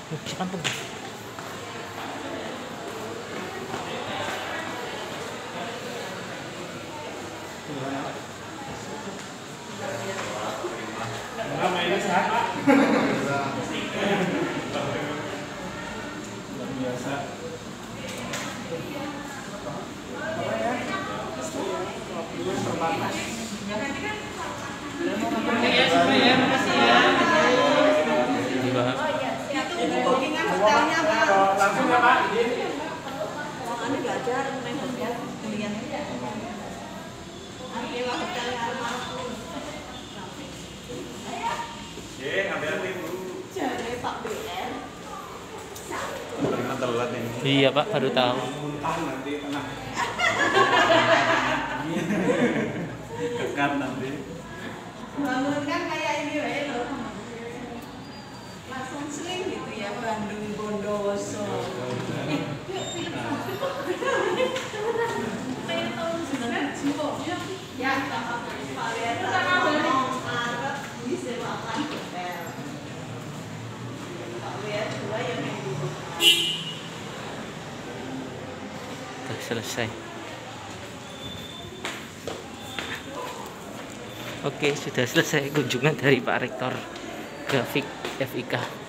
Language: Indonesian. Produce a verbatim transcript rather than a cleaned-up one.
Jangan tuh. Mainnya sehat, Pak. Luar biasa. Langsung ya Pak, izin. Kalau anu belajar main hotel kuliah. Ambil hotel almarhum. Ye, ambil hati Bu. Jadi Pak B R. Terima telat ini. Iya Pak, baru tahu. Muntah nanti tengah. Kekat nanti. Bangun kan kayak ini wae loh. Langsung sling gitu ya Bandung Bondowoso. Kayak tahun sembilan puluh tujuh. Ya, sama Pak Lihat ngomong Arab disewakan hotel. Pak Lihat dua yang dulu. Sudah selesai. Oke, sudah selesai kunjungan dari Pak Rektor ke F I K.